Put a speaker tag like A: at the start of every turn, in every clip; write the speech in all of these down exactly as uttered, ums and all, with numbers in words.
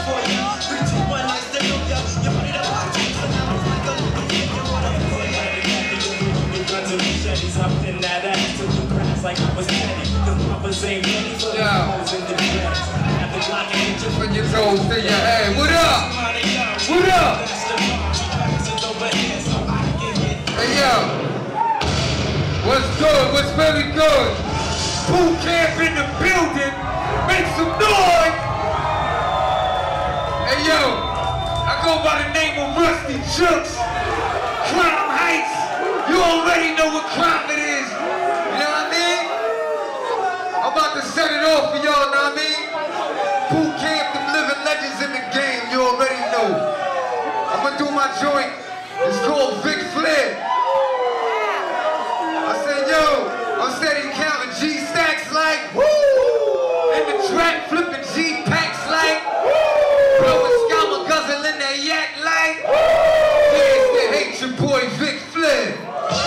A: for you. Three, two, one, nice to know ya. You put it up, I keep it now. It's like a little kid, you wanna for you. Guns and machetes, hopped in that ass to the grass like I was Teddy. Cause Papa's ain't ready for the hoes in the dress. At the Glock and hit you
B: when your toes to your head. What up? What up? Hey yo, what's good? What's really good? Boot camp in the building. Make some noise. Hey yo, I go by the name of Rusty Chooks. Crown Heights. You already know what crime it is. You know what I mean? I'm about to set it off for y'all, know what I mean? Boot camp, them living legends in the game, you already know. I'm gonna do my joint. It's called Vic Flair. I said, yo, I'm steady counting G-stacks like, woo! In the track, flipping G-packs like, woo! Blowing scammer guzzling that yak like, woo! Yeah, they hate your boy Vic Flair.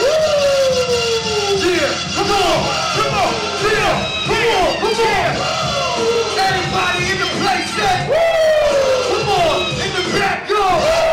B: Yeah, come on, come on, yeah, come on, come on. Everybody in the place, say, come on, in the back, go.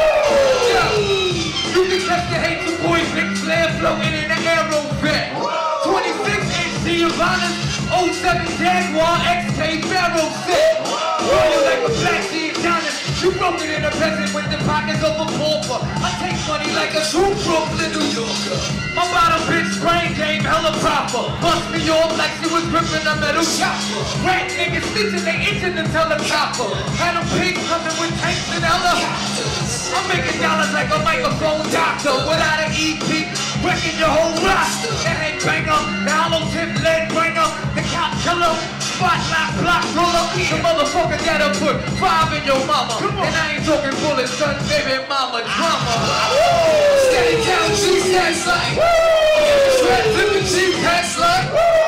B: Yeah, you can catch the hate your boy Vic Flair floating in the aero vet. twenty-six inch Giovanna's oh seven Jaguar X K Pharaoh set. Roll like a black Giannis. You broke it in a peasant with the pockets of a pauper. I take money like a true Brooklyn, New Yorker. My bottom bitch brain game hella proper. Bust me off like she was gripping a metal chopper. Rat niggas stitching they itching to tell a chopper. Had a pig coming with tanks and helicopters. I'm making dollars like a microphone doctor without an E P, wrecking your whole roster. The headbanger, the hollow tip lead bringer, the cop killer, spotlight block roller. The motherfucker that'll put five in your mama. And I ain't talking bullets, son, baby mama drama. Steady count G-stacks like, straight flipping G-packs like,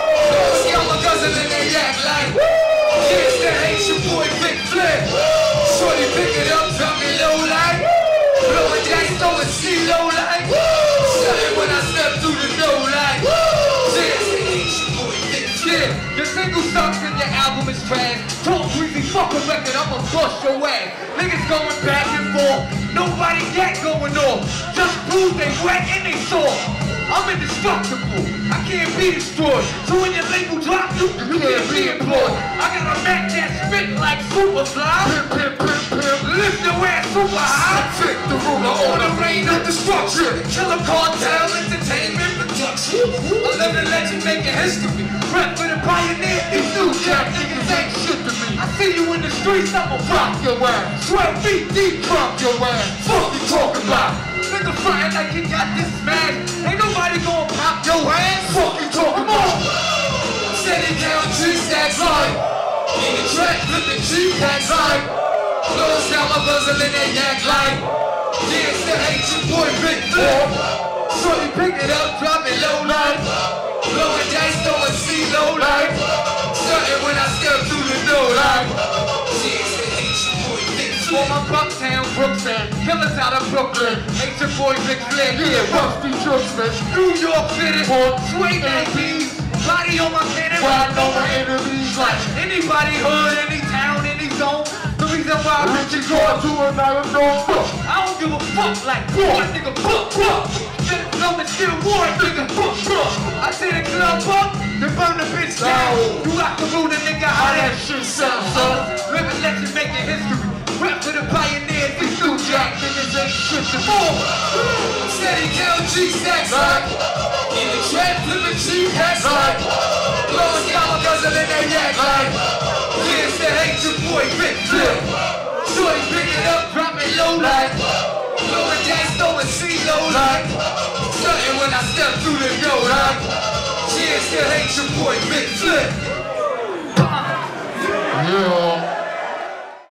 B: scammer guzzling they yak like, yes, that ain't your boy Vic Flair. Shorty pick it up, drop it low like, blowing dice, throwing C-low like, something when I step through the door like, yes, that ain't your boy Vic Flair. Your single sucks and your album is trash. Talk greasy, fuck a record, I'ma bust your ass. Niggas going back and forth, nobody yet going off. Just prove they wet and they soft. I'm indestructible, I can't be destroyed. So when your label drop you, you can't be employed. I got a Mac that spit like Superfly. Pimp, pimp, pimp, pimp. Lift your ass super high. Take the ruler on the reign of destruction. Killer cartel, entertainment production. I live a legend making history. Rep for the pioneer, these new jack niggas ain't shit to me. I see you in the streets, I'ma rock your ass. twelve feet deep, drop your ass. Fuck you talking about? Nigga frontin' like you got this smash. Ain't nobody gonna pop your ass. Fuck you talking about? Steady down G-stacks like, in the track flipping G-packs like, close down my guzzle in that yak like, yeah, still hate your boy Vic Flair. Shorty pick it up, drop it low like, blowing dice, throwing C-low like, certain when I step through the door like, yeah, still hate your boy Vic Flair. For my Bucktown, Brooklyn, killers out of Brooklyn, hate your boy Vic Flair, yeah, Rusty Chooks, man. New York fitted, swing that beat, body on my cannon, riding on my enemies like anybody hood, any town, any zone. The reason why I Richie going to another zone. I don't give a fuck like boy, nigga, fuck, fuck. Get it from and still war, nigga, fuck, fuck. I see the club up, then burn the bitch down. You got to rule the nigga how that shit sounds, son. Living legend making history. Rap for the pioneers, these new jack niggas ain't shit to more. Steady count G-stacks like, in the trap flipping G-packs like, blowing scammer guzzling that yak like, yeah, still hate your boy Vic Flair. Shorty pick it up, drop it low like, blowing dice, throwing C-low like, certain when I step through the door like, yeah, still hate your boy Vic Flair. Yeah.